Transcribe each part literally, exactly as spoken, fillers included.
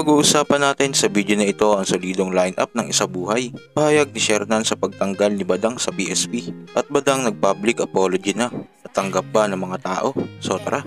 Pag-uusapan natin sa video na ito ang solidong lineup ng Isabuhay, pahayag ni Shernan sa pagtanggal ni Badang sa P S P, at Badang nag-public apology na. Natanggap ba ng mga tao? So tara!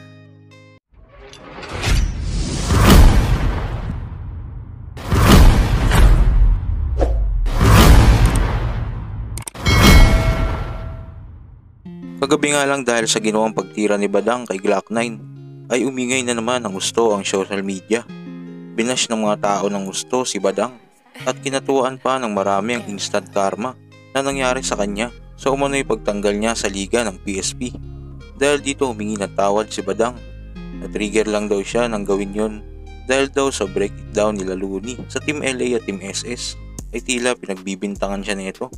Kagabi nga lang dahil sa ginawang pagtira ni Badang kay Glock nine, ay umingay na naman ng gusto ang social media. Binash ng mga tao ng gusto si Badang at kinatuan pa ng marami ang instant karma na nangyari sa kanya sa umano'y pagtanggal niya sa liga ng P S P. Dahil dito humingi ng tawad si Badang. Na-trigger lang daw siya nang gawin yon dahil daw sa breakdown nila Looney sa Team L A at Team S S ay tila pinagbibintangan siya nito.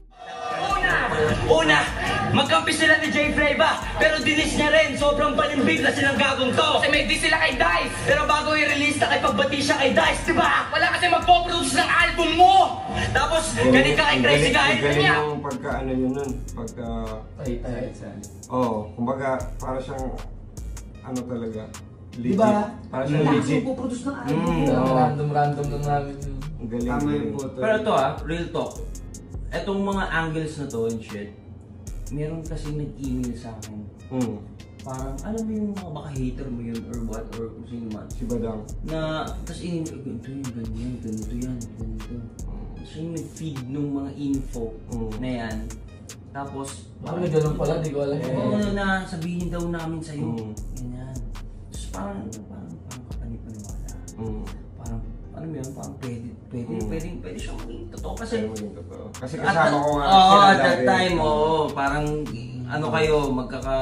Una, magkampi sila ni Jay Flava, pero dinis niya rin, sobrang panimbig na silang gagong to. Kasi may di sila kay Dice. Pero bago i-release na kay pagbati siya kay Dice, diba? Wala kasi magpo-produce ng album mo. Tapos, ganit ka kay Crazy Guy. Galing yung pagka ano yun nun, pagka... Ay, ay, ay. Oo, kumbaga para siyang ano talaga, legit. Diba? Para siyang Wala legit. kasi puproduce ng album. Mm, Mm, oo. Random, random lang namin yun. Ang galing. Tama galing. yung puto. Pero ito ah, real talk. Etong mga angles na to and shit, meron kasi nag-email sa akin. Hmm. Parang, alam mo yung mga baka hater mo yun or what, or kung sino man. Si Badang. Na, tapos in, ganito yun, ganyan, ganito yan, ganito. Tapos yung nag-feed ng mga info Mm. na yan. Tapos, Parang may ganun pala, di ko alam. oo na, sabihin daw namin sa'yo. Mm. Ganyan. Tapos parang, parang, parang kapanipaniwala. Hmm. Parang, ano mo yun, parang pwede, pwede, Mm. pwede, pwede siyang maging totoo kasi. Ayaw mo yung totoo. Kasi kasama ko nga. Oo, sila at that dati. time, oo, parang ano kayo, magkaka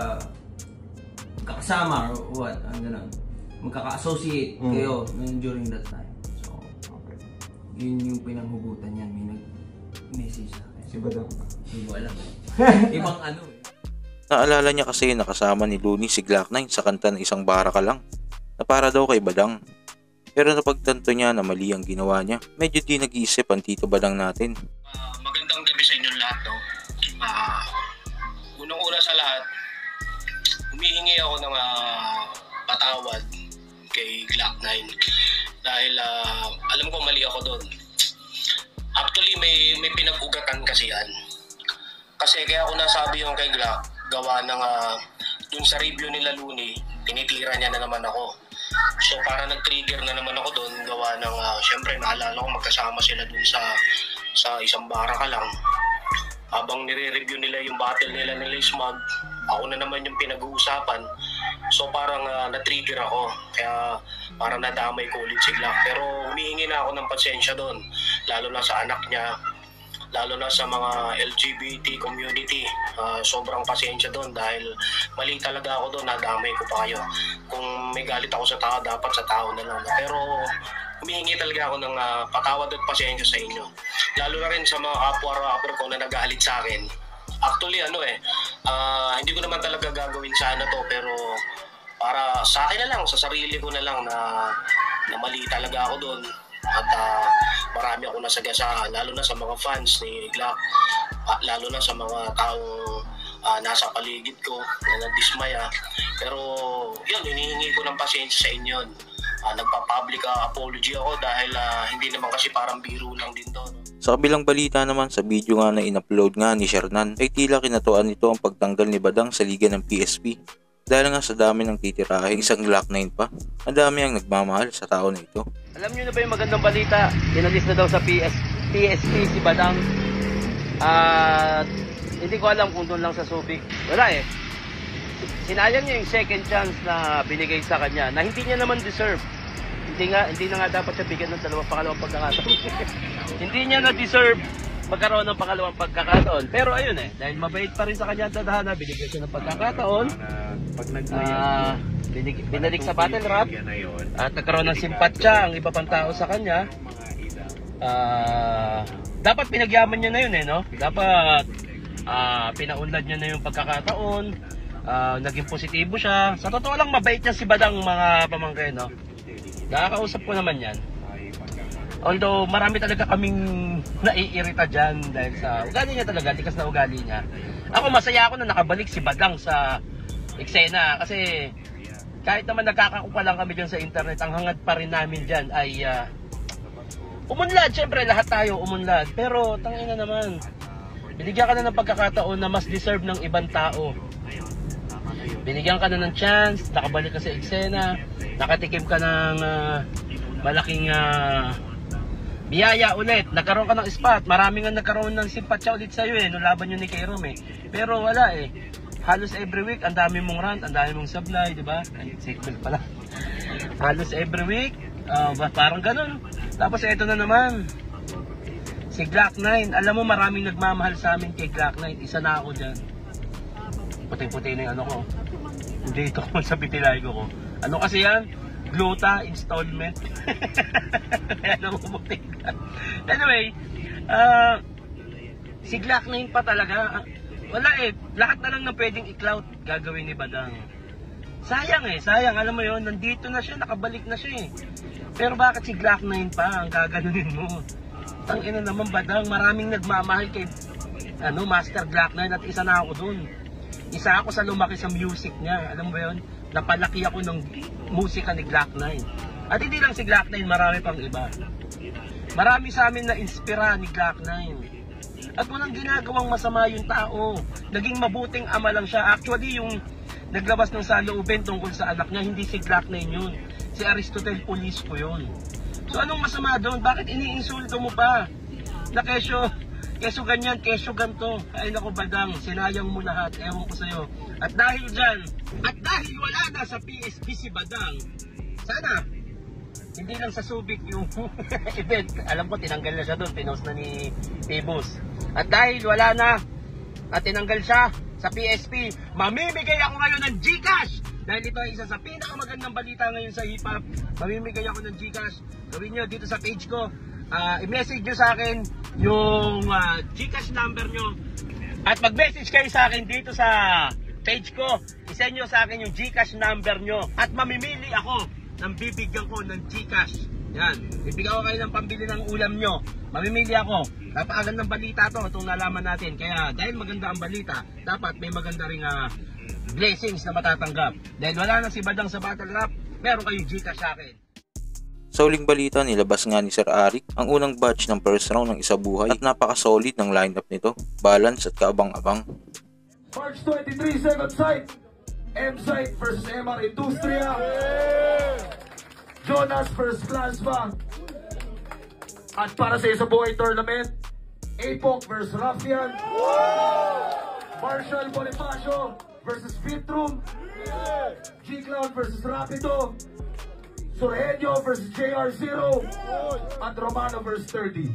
magkakasama or what, ang ganun. Magkaka-associate Mm. kayo during that time. So, Okay. yun yung pinanghugutan niyan, may nag-message sa akin. Si Badang. Hindi ko alam. Ibang ano eh. Naalala niya kasi nakasama ni Looney si Glock nine sa kanta ng Isang Bara Ka Lang na para daw kay Badang. Pero napagtanto niya na mali ang ginawa niya. Medyo di nag-iisip ang Tito Badang natin. Uh, magandang gabi sa inyong lahat. No? Uh, Unang-una sa lahat, humihingi ako ng uh, patawad kay Glock nine dahil uh, alam ko mali ako doon. Actually, may, may pinag-ugatan kasi yan. Kasi kaya ako nasabi yung kay Glock, gawa ng uh, dun sa review nila Looney, tinitira niya na naman ako. So para nag-trigger na naman ako doon, gawa ng, uh, syempre naalala ko magkasama sila doon sa sa Isang Bara Ka Lang. Habang nire-review nila yung battle nila nila Smug, ako na naman yung pinag-uusapan. So parang uh, na-trigger ako, kaya parang nadamay ko ulit si Glock. Pero humihingi na ako ng pasensya doon, lalo na sa anak niya, lalo na sa mga L G B T community. Uh, sobrang pasensya doon dahil mali talaga ako doon, nadamay ko pa kayo. Kung may galit ako sa tao, dapat sa tao na lang. Pero humihingi talaga ako ng uh, patawad at pasensya sa inyo. Lalo na rin sa mga kapwa-rapper ko na nagalit sa akin. Actually ano eh, uh, hindi ko naman talaga gagawin sana to, pero para sa akin na lang, sa sarili ko na lang na, na mali talaga ako doon. At uh, marami ako nasagasaan, lalo na sa mga fans ni Glock, uh, lalo na sa mga taong uh, nasa paligid ko na nagdismaya. Pero yun, hinihingi ko ng pasensya sa inyo. Uh, nagpa-public uh, apology ako dahil uh, hindi naman kasi parang biro lang din to. Sa kabilang balita naman, sa video nga na in-upload nga ni Shernan, ay tila kinatuan nito ang pagtanggal ni Badang sa liga ng P S P. Dahil nga sa dami ng titirahe, isang Glock nine pa, ang dami ang nagmamahal sa tao na ito. Alam niyo na ba yung magandang balita? Inalis na daw sa P S P S P si Badang. At hindi ko alam kung doon lang sa Subic. Wala eh. Sinayang niya yung second chance na binigay sa kanya na hindi niya naman deserve. Hindi nga hindi na nga dapat siya bigyan ng dalawang pangalawang pagkakataon. Hindi niya na deserve magkaroon ng pangalawang pagkakataon. Pero ayun eh, dahil mabait pa rin sa kanya ang tadhana, binigyan siya ng pagkakataon. Uh, binig, binalik sa battle rap at nagkaroon ng simpatsya ang iba pang tao sa kanya. Uh, dapat pinagyaman niya na yun eh, no? Dapat uh, pinaunlad niya na yung pagkakataon. Uh, naging positibo siya. Sa totoo lang, mabait niya si Badang, mga pamangkin, no? Nakakausap ko naman yan. Although marami talaga kaming naiirita dyan dahil sa ugali niya talaga, tikas na ugali niya. Ako masaya ako na nakabalik si Badang sa eksena kasi kahit naman nagkakakupa lang kami dyan sa internet, ang hangad pa rin namin dyan ay uh, umunlad. Siyempre, lahat tayo umunlad. Pero, tangina naman, binigyan ka na ng pagkakataon na mas deserve ng ibang tao. Binigyan ka na ng chance, nakabalik ka sa eksena, nakatikim ka ng uh, malaking uh, biyaya ulit, nagkaroon ka ng spot. Marami nga nagkaroon ng simpatya ulit sa'yo eh, nung laban yun ni Kairom eh. Pero wala eh, halos every week, ang dami mong rant, ang dami mong sablay, di ba? Ay, sequel pala. Halos every week, uh, parang ganun. Tapos eto na naman, si Glock nine. Alam mo, maraming nagmamahal sa amin kay Glock nine. Isa na ako dyan. Puti-puti na yung ano ko. Dito ko sa pitilago ko. Ano kasi yan? Gluta installment. Kaya namumuti ka. Anyway, uh, si Glock nine pa talaga. Wala eh. Lahat na lang na pwedeng i-clout gagawin ni Badang. Sayang eh. Sayang. Alam mo yon, nandito na siya. Nakabalik na siya eh. Pero bakit si Glock nine pa ang gaganunin mo? Tangina naman Badang. Maraming nagmamahal kay ano, Master Glock nine at isa na ako dun. Isa ako sa lumaki sa music niya. Alam mo yun? Napalaki ako ng musika ni Glock nine. At hindi lang si Glock nine, marami pang iba. Marami sa amin na inspira ni Glock nine. At walang ginagawang masama yung tao. Naging mabuting ama lang siya. Actually, yung naglabas ng saloobin tungkol sa anak niya, hindi si Glock nine yun. Si Aristotle Polisco yun. So anong masama doon? Bakit iniinsulto mo pa? Na kesyo, kesyo ganyan, kesyo ganto. Ay naku Badang, sinayang mo lahat. Ewan ko sa'yo. At dahil dyan, at dahil wala na sa P S P si Badang, sana, hindi lang sa Subic yung event. Alam ko, tinanggal na siya doon. Pinost na ni Tibus. At dahil wala na, at tinanggal siya sa P S P, mamimigay ako ngayon ng GCash. Dahil ito ay isa sa pinakamagandang balita ngayon sa hip-hop. Mamimigay ako ng GCash. Gawin nyo dito sa page ko. Uh, i-message nyo sa akin yung uh, GCash number nyo. At mag-message kayo sa akin dito sa page ko. I-send nyo sa akin yung GCash number nyo. At mamimili ako ng bibigyan ko ng GCash. Yan. Bibigyan ko kayo ng pambili ng ulam nyo. Mamimili ako. Napakagandang balita to. Itong nalaman natin. Kaya dahil maganda ang balita, dapat may maganda ring uh, blessings na matatanggap. Dahil wala na si Badang sa battle rap, meron kayong GCash sa akin. Sa uling balita, nilabas nga ni Sir Arik ang unang batch ng first round ng Isa Buhay at napaka-solid ng lineup nito. Balance at kaabang-abang. March twenty-three, second sight. M-Sight versus M R Industria. Jonas versus Plasma. At para sa Isa Buhay tournament, Apok versus Raffian. Marshall Bonifacio versus Fitroom. G-Cloud versus Rapido. Surgenio versus J R zero. At Romano versus thirty.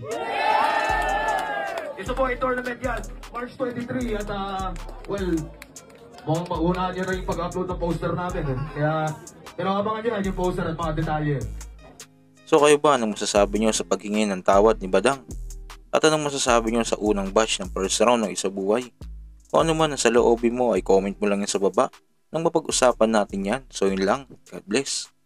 Isa po ay tournament yan, March twenty-three. At uh, well, mukhang maunahan nyo na yung pag-upload ng poster namin eh. Kaya, pinakabangan nyo yan yung poster at mga detalye. So kayo ba, anong masasabi nyo sa paghingi ng tawad ni Badang? At anong masasabi nyo sa unang batch ng first round ng Isa Buhay? Kung ano man ang sa loobin mo ay comment mo lang yan sa baba nang mapag-usapan natin yan. So yun lang, God bless.